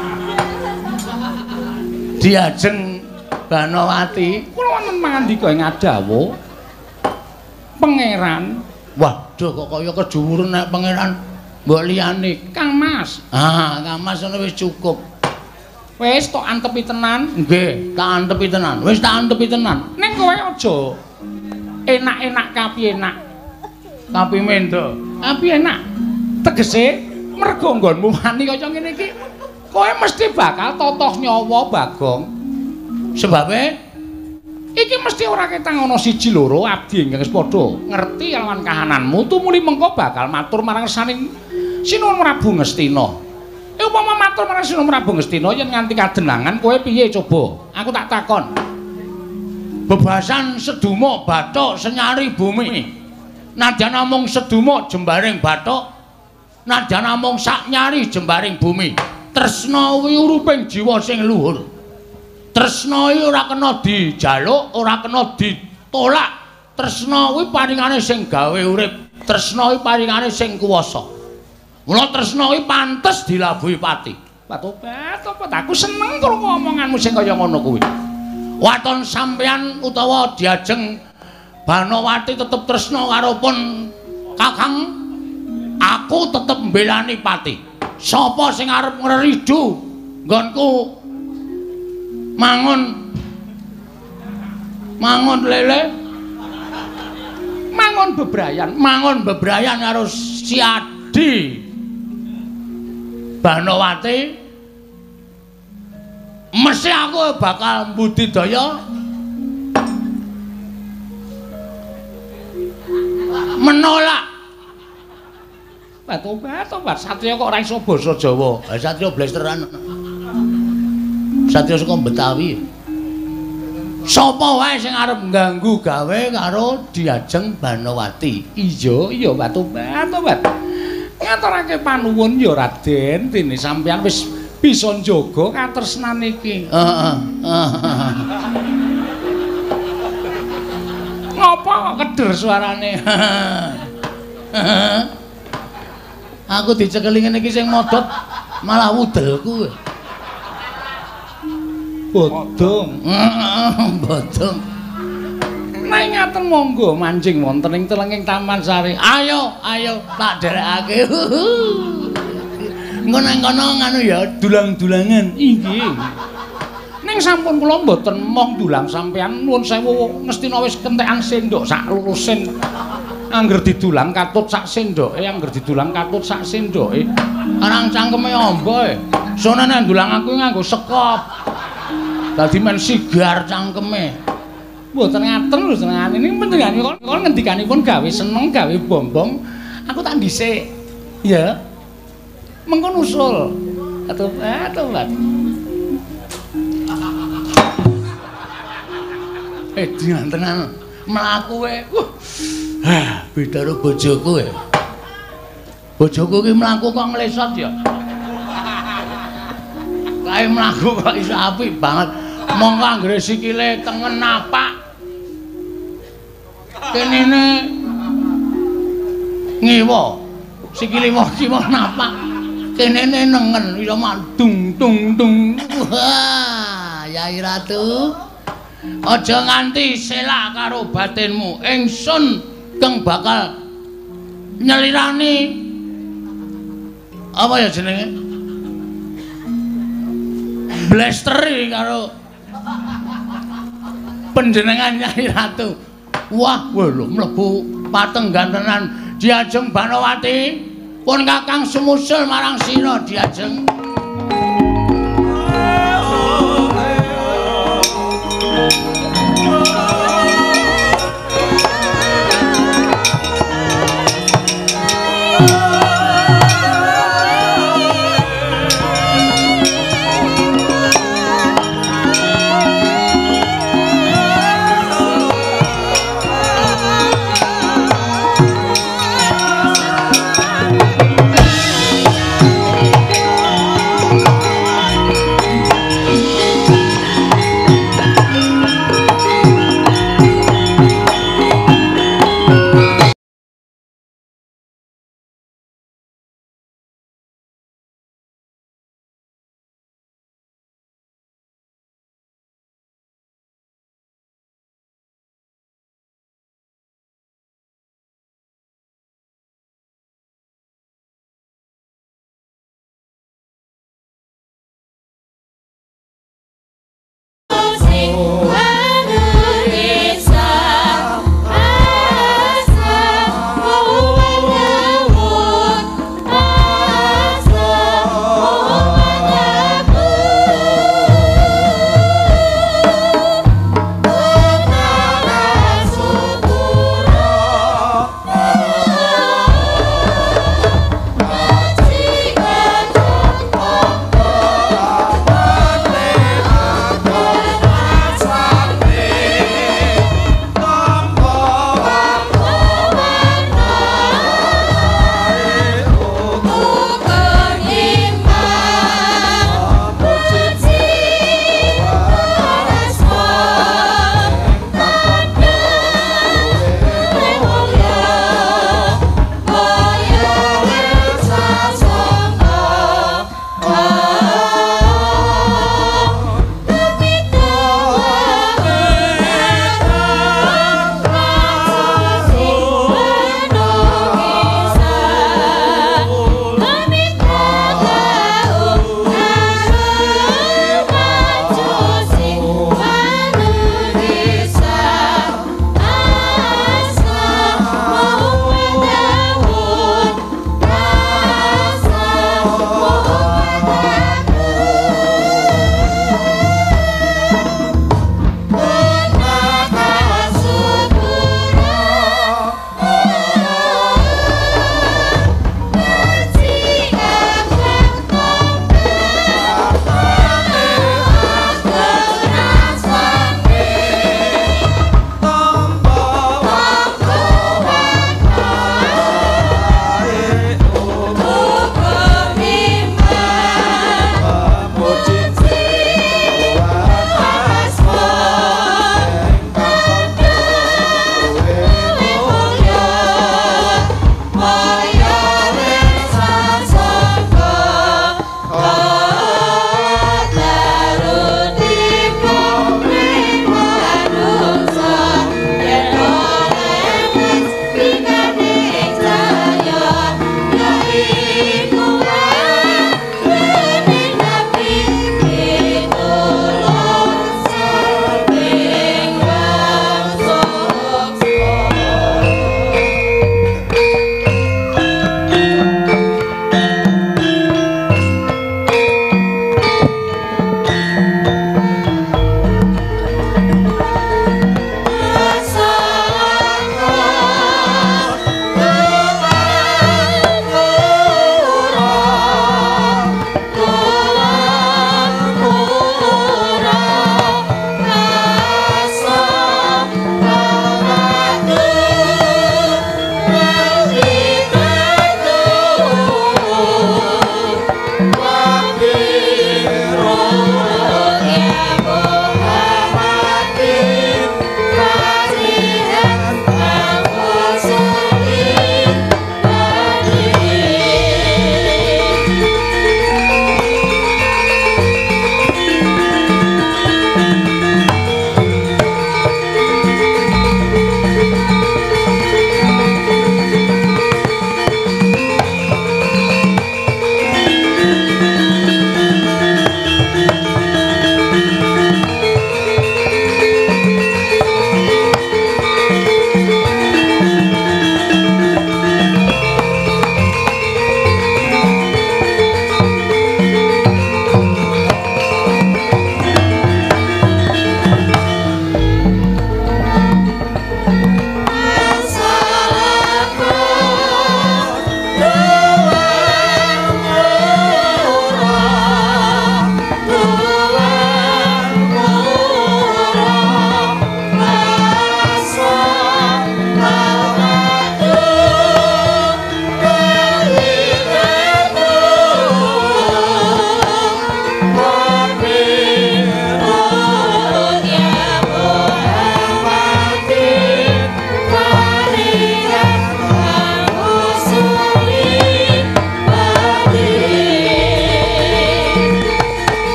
Diajeng Banowati. Kula wonten mangandika ing Adawa. Pangeran, Waduh kok kaya keduwuren nek pangeran mbok liyane. Kang Mas. Kang Mas ngono wis cukup. Wis tok antepi tenan. Nggih, tak antepi tenan. Wis tak antepi tenan. Ning kowe aja enak-enak kapi enak. Kapi mendo. Kapi enak. Tegese mergo nggonmu wani kaya ngene iki, kowe mesti bakal totoh nyawa, Bagong. Sebabe iki mesti ora ketang ana siji loro abdi ingkang wis padha ngerti kelawan kahananmu tumuli mengko bakal matur marang saning Sinuwun Prabu Ngastina. Upama matur marang Sinuwun Prabu Ngastina yen nganti kadenangan kowe piye coba? Aku tak takon. bebasan sedumuk bathuk senyari bumi. Nadyan namung sedumuk jembaring bathuk, nadyan namung sak nyari jembaring bumi. Tresna kuwi uruping jiwa sing luhur. Tresna iki ora kena dijaluk, ora kena ditolak. Tresna kuwi paringane sing gawe urip. Tresna kuwi paringane sing kuwasa. Mula tresna kuwi pantes dilabuhi pati. Tobat, aku seneng krungu omonganmu sing kaya ngono kuwi. Waton sampeyan utawa Diajeng Banowati tetep tresna karo pun Kakang, aku tetep mbelani pati. Sapa sing arep ngridu nggonku mangun lele, mangun bebrayan karo Siadi Banowati, mesti aku bakal mbudidaya menolak. Tobat, Satria kok ora iso basa Jawa. Satria blesteran. Satria saka Betawi. Sapa wae sing arep ngganggu gawe karo Diajeng Banowati. Iya, tobat. Ngaturake panuwun ya Raden, dene sampeyan wis bisa njaga katresnan iki. Napa keder suarane? Aku dicekeli ngene iki sing modot malah wudelku. Bodong. Bodong. Nek ngaten monggo mancing wonten ing telenging Taman Sari. Ayo, ayo tak derekake. Engko nang kono nganu ya dulang-dulangan. Inggih. Ning sampun kula mboten mong dulang sampean nuwun sewu ngestina wis kentekan sendok sak lurusin. Angger didulang katut sak sendoke, angger didulang katut sak sendoke. Arang cangkeme amba e. Sonane ndulang aku nganggo sekop. Dadi men sigar cangkeme. Mboten ngaten lho senengane niki panjenengan kok ngendikanipun gawe seneng gawe bombong. Aku tak dhisik. Ya. Mengko nusul. Atobat. Diantenan mlaku wae. Beda karo bojoku e. Bojoku ki mlaku kok nglesot ya. Kae mlaku kok iso apik banget. Monggo anggere sikile tengen napak. Kenene ngiwa. Sikile kiwa napak. Kenene nengen iso mandung tung. Wah, Yai Ratu. Aja nganti selak karo batinmu. Ingsun kang bakal nyelirani apa ya jenenge? Blasteri karo panjenengan Nyai Ratu. Wah, lho mlebu patenggan tenan Diajeng Banowati. Pun Kakang sumusul marang sira Diajeng.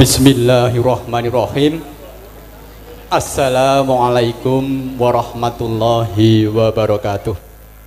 Bismillahirrahmanirrahim. Assalamualaikum warahmatullahi wabarakatuh.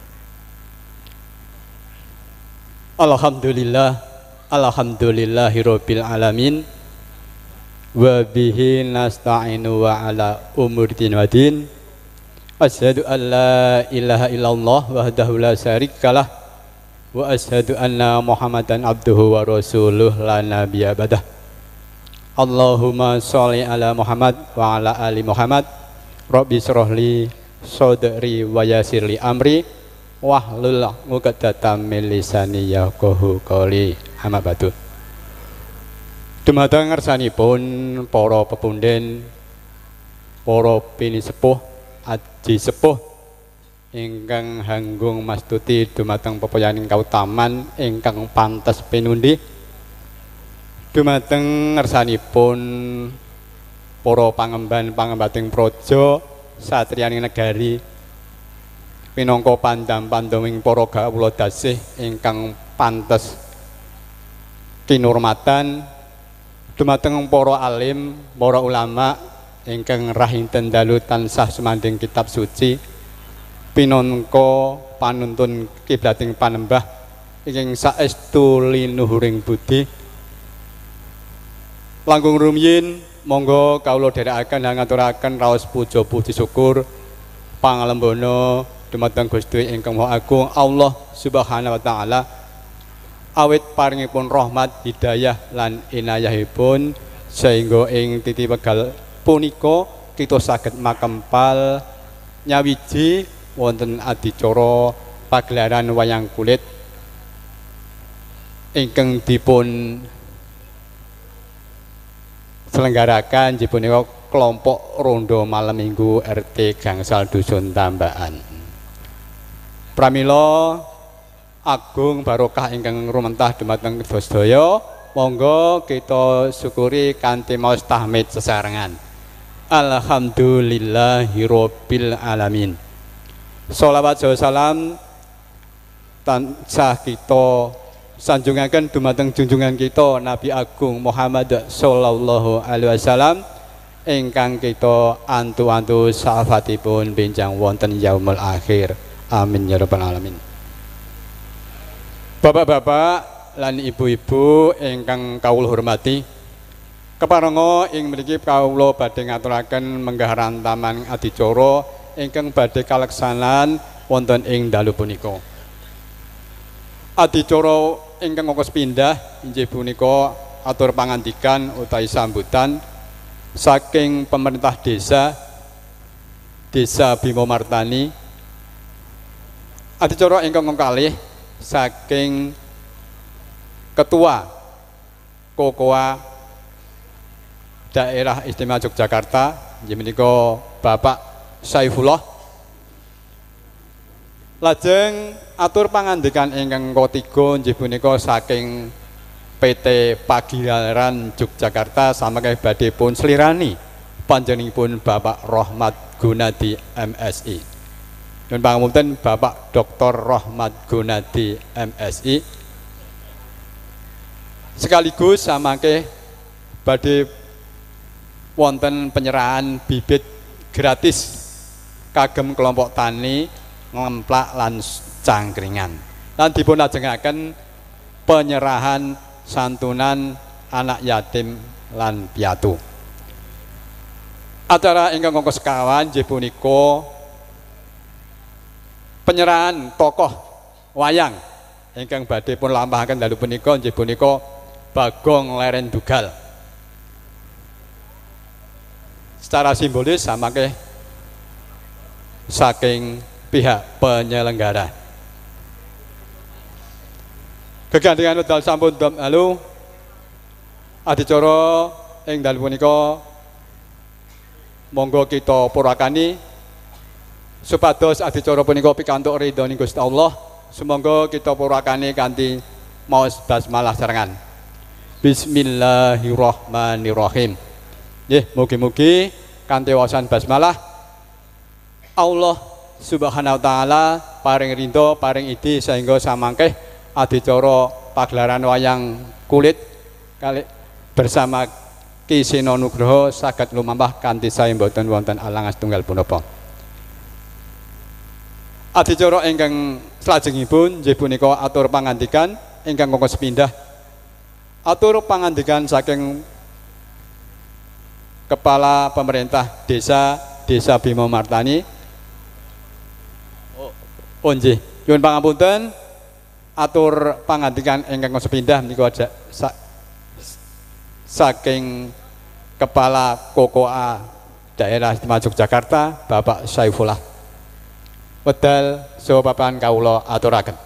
Alhamdulillah, alhamdulillahirabbil alamin. Wa bihi nasta'inu wa ala umuri din wa din. Asyhadu an la ilaha illallah wahdahu la syarikalah wa asyhadu anna Muhammadan abduhu wa rasuluh la nabiyya ba'dah. Allahumma sholli ala Muhammad wa ala ali Muhammad. Rabbi shrahli sadri wa yassirli amri wahlul 'uqdatam min lisani yafqahu qawli. Amma ba'du. Dumateng ngersanipun para pepunden, para pinisepuh, aji sepuh ingkang hanggung mastuti dumateng pepoyaning kautaman ingkang pantes pinundi. Dumateng ngersanipun para pangemban-pangembating praja satriyaning negari minangka pandam-pandaming para kawula dasih ingkang pantes kinurmatan. Dumateng para alim, para ulama ingkang rahing dalu tansah sumanding kitab suci pinangka panuntun kiblating panembah ingkang saestu linuhuring budi. Langkung rumiyin monggo kawula dherekaken lan ngaturaken raos puja puji syukur pangalembono dumateng Gusti ingkang Maha Agung Allah Subhanahu wa taala awit paringipun rahmat hidayah lan inayahipun sehingga ing titi wekdal punika kita saged makempal nyawiji wonten adicara pagelaran wayang kulit ingkang dipun selenggarakan punika kelompok rondo malam minggu RT Gangsal Dusun Tambakan. Pramila agung barokah ingkang rumentah dumateng sedaya, monggo kita syukuri kanthi maos tahmid sesarengan. Alhamdulillahirabbil alamin. Sholawat salam tansah kita sanjungaken dumateng junjungan kita Nabi Agung Muhammad sallallahu alaihi wasallam ingkang kita antu-antu syafaatipun benjang wonten yaumul akhir. Amin ya rabbal alamin. Bapak-bapak lan ibu-ibu ingkang kawula hormati, keparenga ing mriki kawula badhe ngaturaken menggah rantaman adicara ingkang badhe kaleksanan wonten ing dalu punika. Adicara ingkang ngokos pindah inggih punika atur pangandikan utawi sambutan saking pemerintah desa Bimo Martani. Adicara ingkang kalih saking Ketua Kokoa Daerah Istimewa Yogyakarta inggih menika Bapak Saifullah. Lajeng atur pangandikan ingkang ketiga inggih punika saking PT Pagelaran Yogyakarta samangke badhe pun slirani panjenenganipun Bapak Rohmat Gunadi MSI. Nyuwun pangapunten Bapak Dr. Rohmat Gunadi MSI. Sekaligus samangke badhe wonten penyerahan bibit gratis kagem kelompok tani ngemplak lan cangkringan lan dipun lajengaken penyerahan santunan anak yatim lan piatu. Acara ingkang kanggo sekawan nggih punika penyerahan tokoh wayang ingkang badhe pun lampahaken dalu punika nggih punika Bagong Leren Dugal. Secara simbolis samangke saking pihak penyelenggara. Gegandhengan wekdal sampun dalu adicara ing dalu punika monggo kita purakani supados adicara punika pikantuk ridhoning Gusti Allah. Sumangga kita purakani kanthi maos basmalah serangan. Bismillahirrahmanirrahim. Nggih, mugi-mugi kanthi waosan basmalah Allah Subhanahu wa taala paring rindu paring idi sehingga samangke adicara pagelaran wayang kulit kali bersama Ki Sena Nugroho saged lumampah kanthi sae mboten wonten alangan setunggal punapa. Adicara ingkang salajengipun nggih punika atur pangandikan ingkang kangge sepindhah. Atur pangandikan saking Kepala Pemerintah Desa Bima Martani. Oh nggih, nyuwun pangapunten. Atur pangandikan ingkang kangge sepindhah menika saking Kepala KOKOA Daerah Istimewa Yogyakarta Bapak Saifullah. Wedal saha papan kawula aturaken.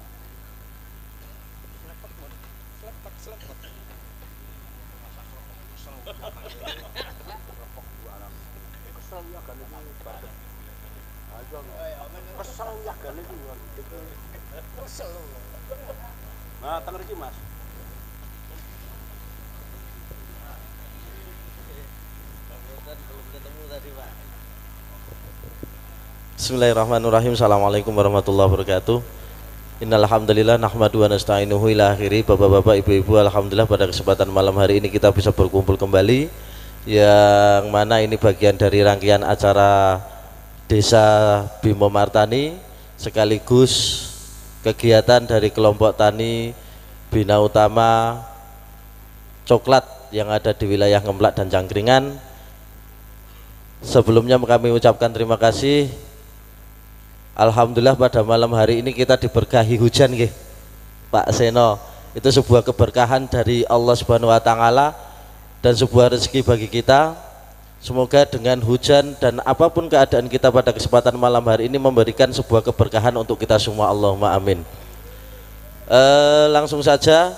Bismillahirrahmanirrahim. Assalamualaikum warahmatullahi wabarakatuh. Innalhamdulillah nahmadu wa nasta'inuhu ila akhiri. Bapak-bapak, ibu-ibu, alhamdulillah pada kesempatan malam hari ini kita bisa berkumpul kembali, yang mana ini bagian dari rangkaian acara Desa Bima Martani sekaligus kegiatan dari kelompok tani Bina Utama Coklat yang ada di wilayah Ngemplak dan Cangkringan. Sebelumnya kami ucapkan terima kasih. Alhamdulillah pada malam hari ini kita diberkahi hujan nggih, Pak Seno. Itu sebuah keberkahan dari Allah Subhanahu wa taala dan sebuah rezeki bagi kita. Semoga dengan hujan dan apapun keadaan kita pada kesempatan malam hari ini memberikan sebuah keberkahan untuk kita semua. Allahumma amin. Langsung saja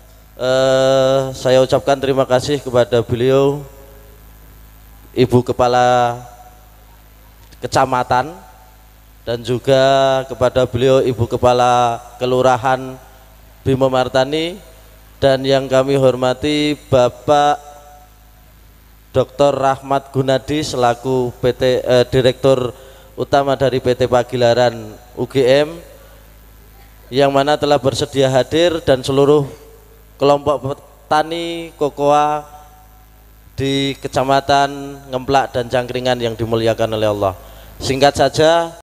saya ucapkan terima kasih kepada beliau Ibu Kepala Kecamatan dan juga kepada beliau Ibu Kepala Kelurahan Bima Martani, dan yang kami hormati Bapak Dr. Rahmat Gunadi selaku Direktur Utama dari PT Pagilaran UGM, yang mana telah bersedia hadir, dan seluruh kelompok petani kokoa di Kecamatan Ngemplak dan Cangkringan yang dimuliakan oleh Allah. Singkat saja,